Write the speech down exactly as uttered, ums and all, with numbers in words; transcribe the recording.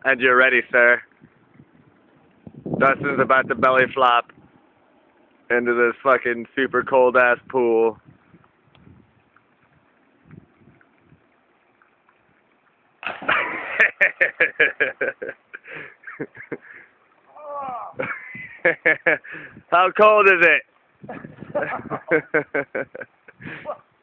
And you're ready, sir. Dustin's about to belly flop into this fucking super cold ass pool. How cold is it?